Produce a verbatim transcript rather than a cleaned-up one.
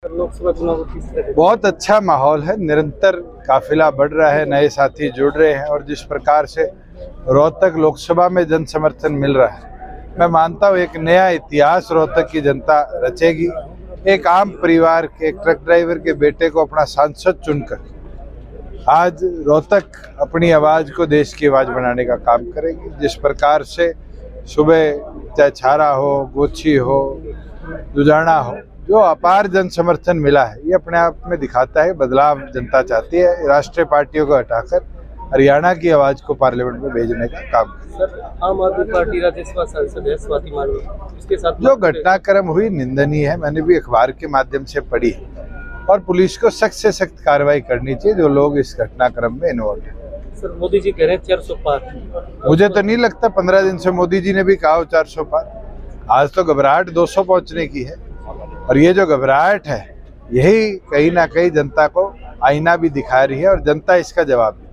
लोकसभा चुनाव को किस तरह? बहुत अच्छा माहौल है, निरंतर काफिला बढ़ रहा है, नए साथी जुड़ रहे हैं और जिस प्रकार से रोहतक लोकसभा में जन समर्थन मिल रहा है, मैं मानता हूँ एक नया इतिहास रोहतक की जनता रचेगी। एक आम परिवार के एक ट्रक ड्राइवर के बेटे को अपना सांसद चुनकर आज रोहतक अपनी आवाज को देश की आवाज बनाने का काम करेगी। जिस प्रकार से सुबह चाहे छारा हो, गोची हो, लुधियाना हो, जो अपार जन समर्थन मिला है, ये अपने आप में दिखाता है बदलाव जनता चाहती है। राष्ट्रीय पार्टियों को हटाकर हरियाणा की आवाज को पार्लियामेंट में भेजने का काम। सर, आम आदमी पार्टी राज्यसभा सांसद है स्वाति मालिवाल, उसके साथ जो घटनाक्रम हुई निंदनीय है, मैंने भी अखबार के माध्यम से पढ़ी और पुलिस को सख्त से सख्त कार्रवाई करनी चाहिए जो लोग इस घटनाक्रम में इन्वॉल्व हैं। सर, मोदी जी कह रहे हैं चार सौ पार। मुझे तो नहीं लगता, पंद्रह दिन से मोदी जी ने भी कहा चार सौ पार। आज तो घबराहट दो सौ पहुंचने की है और ये जो घबराहट है यही कहीं ना कहीं जनता को आईना भी दिखा रही है और जनता इसका जवाब